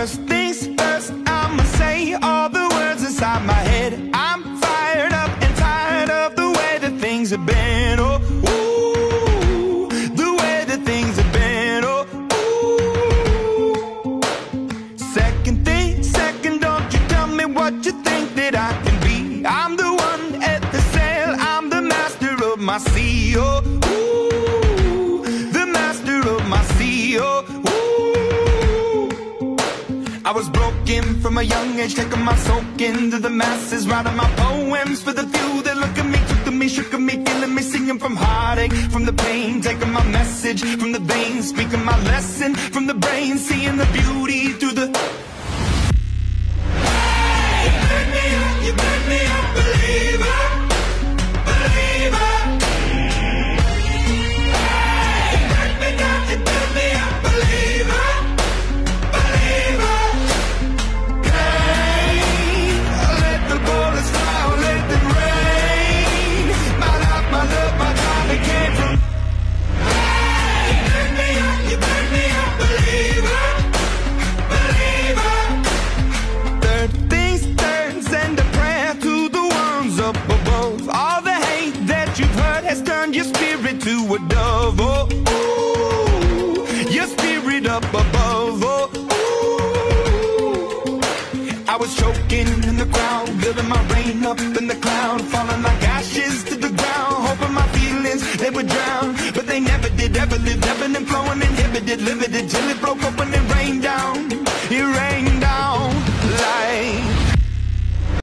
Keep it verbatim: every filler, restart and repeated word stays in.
First things first, I'ma say all the words inside my head. I'm fired up and tired of the way that things have been. Oh, ooh, the way that things have been. Oh, ooh. Second thing, second, don't you tell me what you think that I can be. I'm the one at the sail, I'm the master of my sea. Oh, ooh, the master of my sea. Oh, ooh. I was broken from a young age, taking my soak into the masses, writing my poems for the few that look at me, took to me, shook at me, feeling me, singing from heartache, from the pain, taking my message from the veins, speaking my lesson from the brain, seeing the beauty through the... Hey, you burn me up, you burn me up, believer, believer. Hey, you burn me down, you burn me up, believer. Your spirit to a dove, oh, ooh, your spirit up above, oh, ooh. I was choking in the crowd, building my rain up in the clouds.